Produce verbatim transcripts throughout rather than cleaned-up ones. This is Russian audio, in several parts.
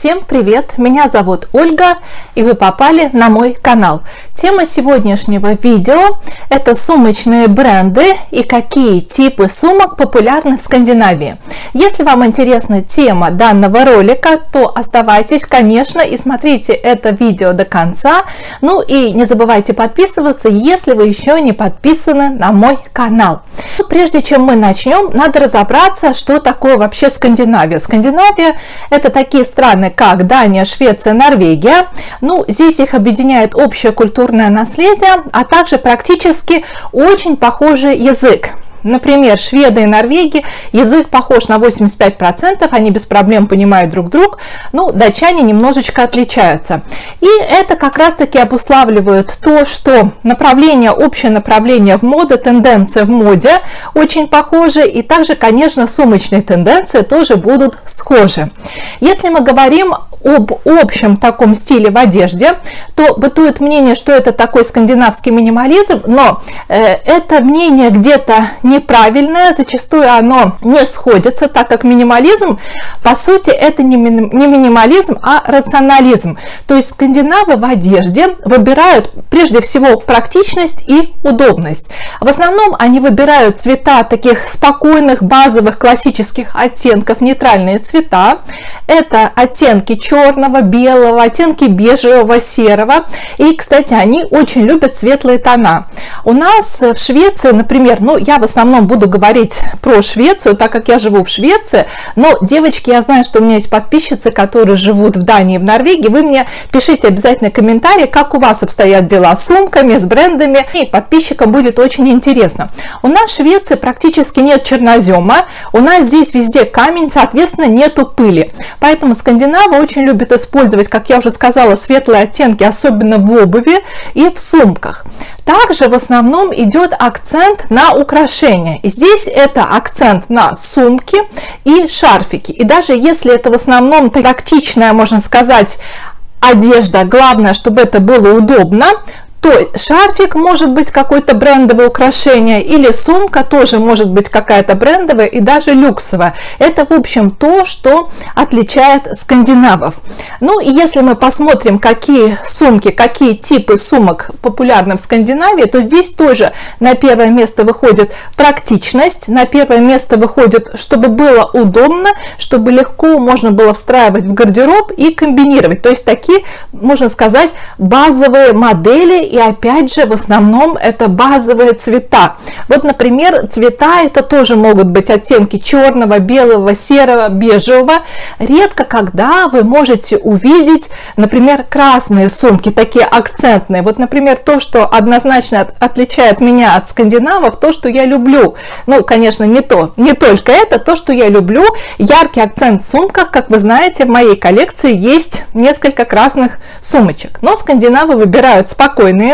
Всем привет! Меня зовут Ольга, и вы попали на мой канал. Тема сегодняшнего видео – это сумочные бренды и какие типы сумок популярны в Скандинавии. Если вам интересна тема данного ролика, то оставайтесь, конечно, и смотрите это видео до конца. Ну и не забывайте подписываться, если вы еще не подписаны на мой канал. Прежде чем мы начнем, надо разобраться, что такое вообще Скандинавия. Скандинавия – это такие страны, как Дания, Швеция, Норвегия. Ну, здесь их объединяет общее культурное наследие, а также практически очень похожий язык. Например, шведы и норвеги, язык похож на восемьдесят пять процентов, они без проблем понимают друг друга, ну, датчане немножечко отличаются. И это как раз-таки обуславливает то, что направление, общее направление в моде, тенденция в моде очень похожи, и также, конечно, сумочные тенденции тоже будут схожи. Если мы говорим об общем таком стиле в одежде, то бытует мнение, что это такой скандинавский минимализм, но э, это мнение где-то неправильное, зачастую оно не сходится, так как минимализм, по сути, это не, ми не минимализм, а рационализм. То есть скандинавы в одежде выбирают прежде всего практичность и удобность. В основном они выбирают цвета таких спокойных, базовых, классических оттенков, нейтральные цвета. Это оттенки черного, белого, оттенки бежевого, серого. И, кстати, они очень любят светлые тона. У нас в Швеции, например, ну, я в основном буду говорить про Швецию, так как я живу в Швеции, но, девочки, я знаю, что у меня есть подписчицы, которые живут в Дании и в Норвегии. Вы мне пишите обязательно комментарии, как у вас обстоят дела с сумками, с брендами, и подписчикам будет очень интересно. У нас в Швеции практически нет чернозема, у нас здесь везде камень, соответственно, нету пыли. Поэтому скандинавы очень любят использовать, как я уже сказала, светлые оттенки, особенно в обуви и в сумках. Также в основном идет акцент на украшения. И здесь это акцент на сумки и шарфики. И даже если это в основном практичная, можно сказать, одежда, главное, чтобы это было удобно, то шарфик может быть какое-то брендовое украшение, или сумка тоже может быть какая-то брендовая и даже люксовая. Это, в общем, то, что отличает скандинавов. Ну и если мы посмотрим, какие сумки, какие типы сумок популярны в Скандинавии, то здесь тоже на первое место выходит практичность, на первое место выходит, чтобы было удобно, чтобы легко можно было встраивать в гардероб и комбинировать. То есть такие, можно сказать, базовые модели. И опять же, в основном это базовые цвета. Вот, например, цвета это тоже могут быть оттенки черного, белого, серого, бежевого. Редко когда вы можете увидеть, например, красные сумки, такие акцентные. Вот, например, то, что однозначно отличает меня от скандинавов, то, что я люблю. Ну, конечно, не то, не только это, то, что я люблю. Яркий акцент в сумках, как вы знаете, в моей коллекции есть несколько красных сумочек. Но скандинавы выбирают спокойные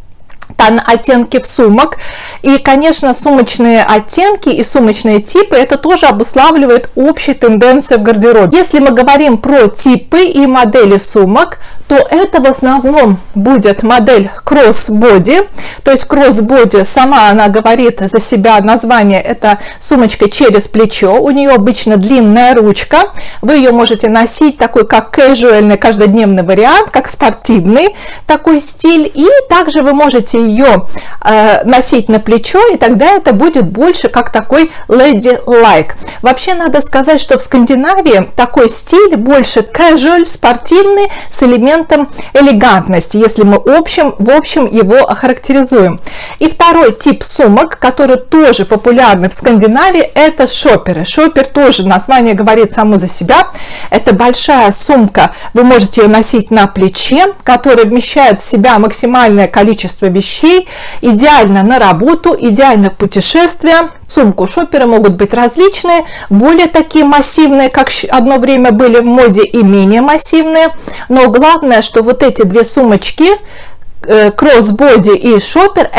оттенки в сумок, и, конечно, сумочные оттенки и сумочные типы это тоже обуславливает общие тенденции в гардеробе. Если мы говорим про типы и модели сумок, то это в основном будет модель кроссбоди. То есть кроссбоди, сама она говорит за себя, название, это сумочка через плечо, у нее обычно длинная ручка, вы ее можете носить такой как casual, каждодневный вариант, как спортивный такой стиль, и также вы можете ее э, носить на плечо, и тогда это будет больше как такой lady-like. Вообще надо сказать, что в Скандинавии такой стиль больше casual, спортивный, с элементом элегантности, если мы общем, в общем его охарактеризуем. И второй тип сумок, который тоже популярны в Скандинавии, это шоперы. Шопер тоже, название говорит само за себя. Это большая сумка, вы можете ее носить на плече, которая вмещает в себя максимальное количество вещей, идеально на работу, идеально в путешествия. Сумку шоперы могут быть различные, более такие массивные, как одно время были в моде, и менее массивные. Но главное, что вот эти две сумочки, кроссбоди и шопер, это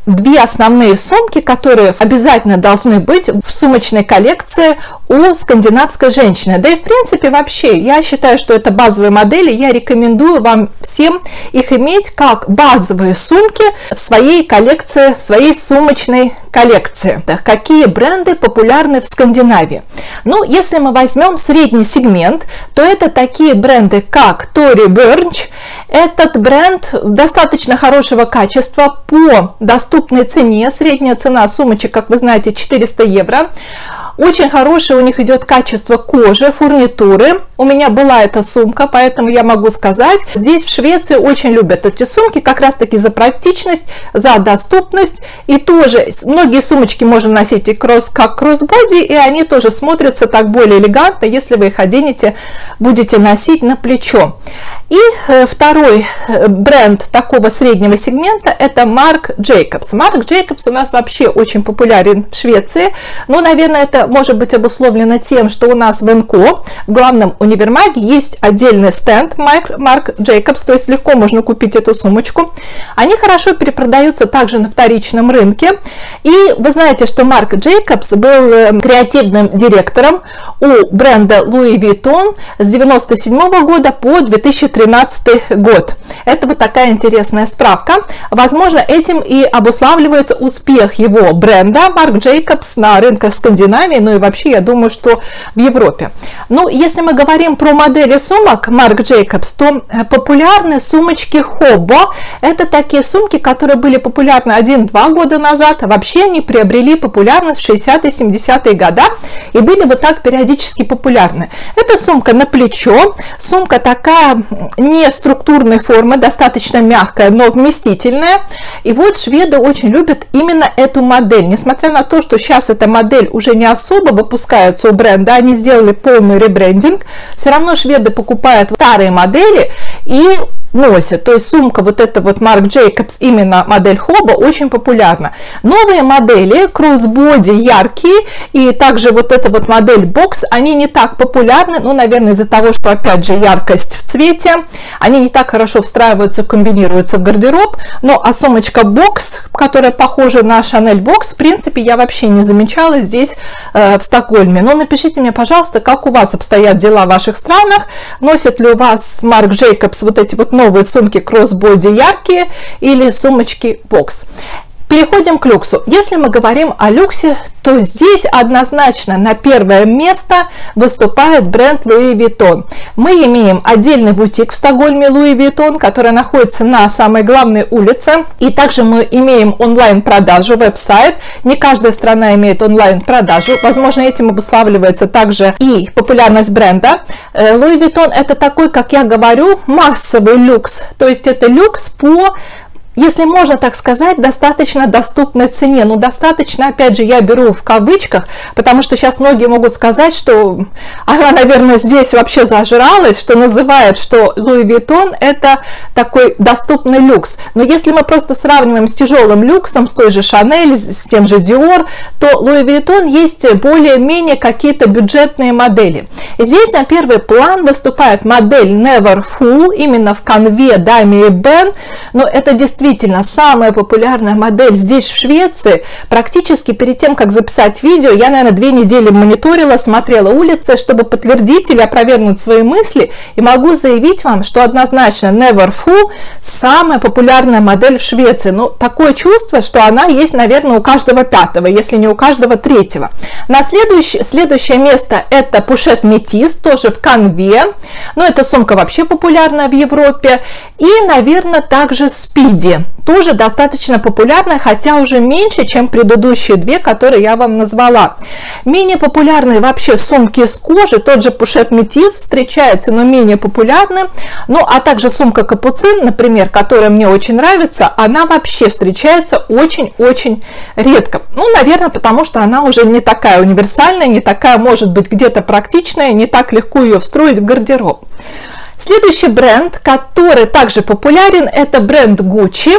две основные сумки, которые обязательно должны быть в сумочной коллекции у скандинавской женщины. Да и в принципе вообще я считаю, что это базовые модели. Я рекомендую вам всем их иметь как базовые сумки в своей коллекции, в своей сумочной коллекции. Какие бренды популярны в Скандинавии? Ну, если мы возьмем средний сегмент, то это такие бренды, как Tory Burch. Этот бренд достаточно хорошего качества по доступной цене. Средняя цена сумочек, как вы знаете, четыреста евро. Очень хорошее у них идет качество кожи, фурнитуры. У меня была эта сумка, поэтому я могу сказать, здесь в Швеции очень любят эти сумки, как раз таки за практичность, за доступность. И тоже многие сумочки можно носить и кросс, как кроссбоди, и они тоже смотрятся так более элегантно, если вы их оденете, будете носить на плечо. И второй бренд такого среднего сегмента – это Marc Jacobs. Marc Jacobs у нас вообще очень популярен в Швеции. Ну, наверное, это может быть обусловлено тем, что у нас в эн ка о, в главном универмаге, есть отдельный стенд Marc Jacobs, то есть легко можно купить эту сумочку. Они хорошо перепродаются также на вторичном рынке. И вы знаете, что Marc Jacobs был креативным директором у бренда Louis Vuitton с девяносто седьмого года по две тысячи тринадцатый год. Это вот такая интересная справка. Возможно, этим и обуславливается успех его бренда Marc Jacobs на рынках Скандинавии, ну и вообще, я думаю, что в Европе. Ну, если мы говорим про модели сумок Marc Jacobs, то популярны сумочки Hobo. Это такие сумки, которые были популярны один-два года назад. Вообще они приобрели популярность в шестидесятые-семидесятые годы и были вот так периодически популярны. Это сумка на плечо, сумка такая не структурной формы, достаточно мягкая, но вместительная. И вот шведы очень любят именно эту модель. Несмотря на то, что сейчас эта модель уже не особо выпускается у бренда, они сделали полный ребрендинг, все равно шведы покупают старые модели и носят. То есть сумка вот эта вот Marc Jacobs, именно модель Hobo, очень популярна. Новые модели кроссбоди яркие и также вот эта вот модель Box, они не так популярны, ну, наверное, из-за того, что опять же яркость в цвете, они не так хорошо встраиваются, комбинируются в гардероб. Но а сумочка Box, которая похожа на Chanel Box, в принципе, я вообще не замечала здесь э, в Стокгольме. Но напишите мне, пожалуйста, как у вас обстоят дела в ваших странах, носят ли у вас Marc Jacobs вот эти вот новые новые сумки кроссбоди яркие или сумочки Box. Переходим к люксу. Если мы говорим о люксе, то здесь однозначно на первое место выступает бренд Louis Vuitton. Мы имеем отдельный бутик в Стокгольме Louis Vuitton, который находится на самой главной улице. И также мы имеем онлайн-продажу, веб-сайт. Не каждая страна имеет онлайн-продажу. Возможно, этим обуславливается также и популярность бренда. Louis Vuitton – это такой, как я говорю, массовый люкс. То есть это люкс по, если можно так сказать, достаточно доступной цене. Ну, достаточно, опять же, я беру в кавычках, потому что сейчас многие могут сказать, что она, наверное, здесь вообще зажралась, что называют, что Louis Vuitton это такой доступный люкс. Но если мы просто сравниваем с тяжелым люксом, с той же Chanel, с тем же Dior, то Louis Vuitton есть более-менее какие-то бюджетные модели. Здесь на первый план выступает модель Never Full, именно в конве Damier Ebene, но это действительно Действительно, самая популярная модель здесь, в Швеции. Практически перед тем, как записать видео, я, наверное, две недели мониторила, смотрела улицы, чтобы подтвердить или опровергнуть свои мысли. И могу заявить вам, что однозначно Never Full самая популярная модель в Швеции. Ну, такое чувство, что она есть, наверное, у каждого пятого, если не у каждого третьего. На следующее, следующее место это Pochette Métis, тоже в конве. Но эта сумка вообще популярна в Европе. И, наверное, также Speedy. Тоже достаточно популярная, хотя уже меньше, чем предыдущие две, которые я вам назвала. Менее популярные вообще сумки из кожи, тот же Pochette Métis встречается, но менее популярны. Ну, а также сумка Капуцин, например, которая мне очень нравится, она вообще встречается очень-очень редко. Ну, наверное, потому что она уже не такая универсальная, не такая, может быть, где-то практичная, не так легко ее встроить в гардероб. Следующий бренд, который также популярен, это бренд Gucci.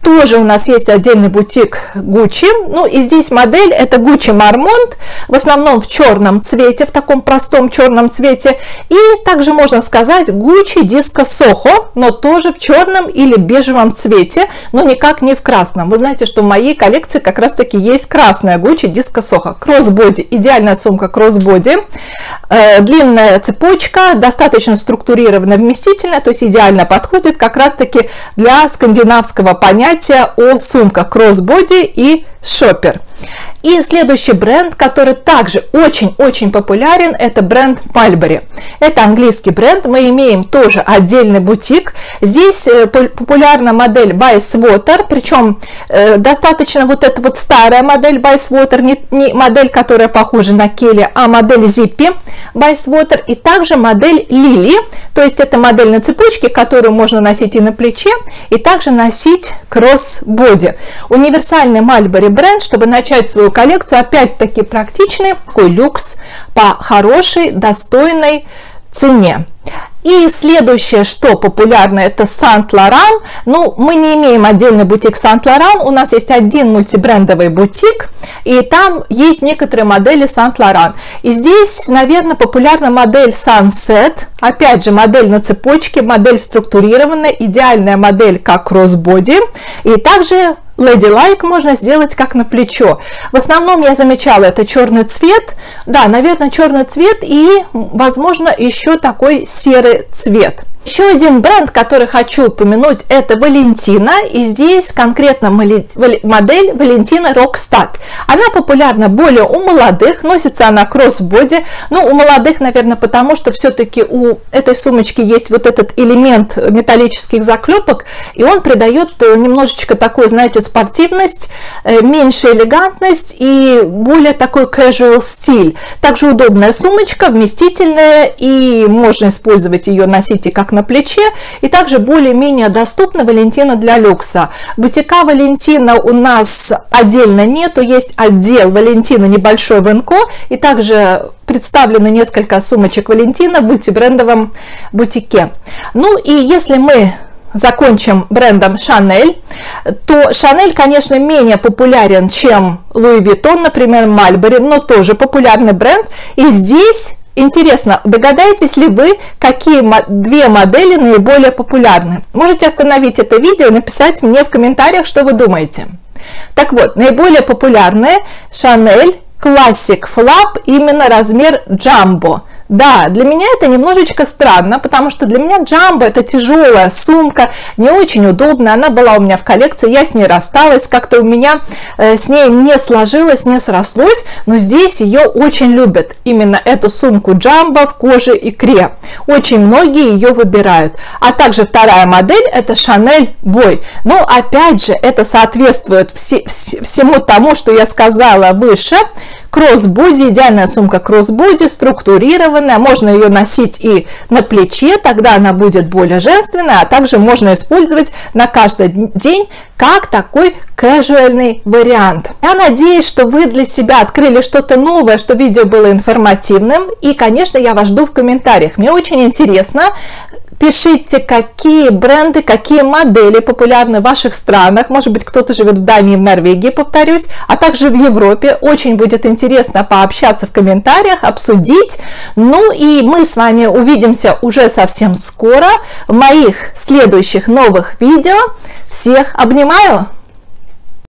Тоже у нас есть отдельный бутик Gucci. Ну и здесь модель это Gucci Marmont, в основном в черном цвете, в таком простом черном цвете. И также можно сказать Gucci Disco Soho, но тоже в черном или бежевом цвете, но никак не в красном. Вы знаете, что в моей коллекции как раз таки есть красная Gucci Disco Soho. Кроссбоди, идеальная сумка кроссбоди. Э, длинная цепочка, достаточно структурированная, вместительная, то есть идеально подходит как раз таки для скандинавского понятия о сумках кроссбоди и шоппер. И следующий бренд, который также очень-очень популярен, это бренд Mulberry. Это английский бренд, мы имеем тоже отдельный бутик. Здесь популярна модель Bayswater, причем э, достаточно вот эта вот старая модель Bayswater, не, не модель, которая похожа на Kelly, а модель Zippy Bayswater, и также модель Lily, то есть это модель на цепочке, которую можно носить и на плече, и также носить кроссбоди. Универсальный Mulberry бренд, чтобы начать свою коллекцию, опять-таки практичный, такой люкс по хорошей, достойной цене. И следующее, что популярно, это Saint-Laurent. Ну, мы не имеем отдельный бутик Saint-Laurent, у нас есть один мультибрендовый бутик, и там есть некоторые модели Saint-Laurent. И здесь, наверное, популярна модель Sunset, опять же, модель на цепочке, модель структурированная, идеальная модель как кроссбоди, и также Ladylike можно сделать как на плечо. В основном я замечала это черный цвет, да, наверное, черный цвет и, возможно, еще такой серый цвет. Еще один бренд, который хочу упомянуть, это Валентина, и здесь конкретно модель Валентина Rockstar. Она популярна более у молодых, носится она кроссбоди, ну, у молодых, наверное, потому что все-таки у этой сумочки есть вот этот элемент металлических заклепок, и он придает немножечко такой, знаете, спортивность, меньше элегантность и более такой casual стиль. Также удобная сумочка, вместительная, и можно использовать ее, носить и как на плече, и также более-менее доступна Валентина для люкса. Бутика Валентина у нас отдельно нету, есть отдел Валентина небольшой в Инко, и также представлены несколько сумочек Валентина в мультибрендовом бутике. Ну и если мы закончим брендом Chanel, то Chanel, конечно, менее популярен, чем Louis Vuitton, например, Mulberry, но тоже популярный бренд, и здесь интересно, догадаетесь ли вы, какие две модели наиболее популярны? Можете остановить это видео и написать мне в комментариях, что вы думаете. Так вот, наиболее популярные Chanel Classic Flap, именно размер Jumbo. Да, для меня это немножечко странно, потому что для меня Jumbo это тяжелая сумка, не очень удобная, она была у меня в коллекции, я с ней рассталась, как-то у меня э, с ней не сложилось, не срослось, но здесь ее очень любят, именно эту сумку Jumbo в коже икре, очень многие ее выбирают. А также вторая модель это Chanel Boy, но опять же это соответствует все, вс всему тому, что я сказала выше. Кроссбоди, идеальная сумка кроссбоди, структурированная, можно ее носить и на плече, тогда она будет более женственная, а также можно использовать на каждый день как такой casualный вариант. Я надеюсь, что вы для себя открыли что-то новое, что видео было информативным, и, конечно, я вас жду в комментариях. Мне очень интересно. Пишите, какие бренды, какие модели популярны в ваших странах. Может быть, кто-то живет в Дании, в Норвегии, повторюсь, а также в Европе. Очень будет интересно пообщаться в комментариях, обсудить. Ну и мы с вами увидимся уже совсем скоро в моих следующих новых видео. Всех обнимаю!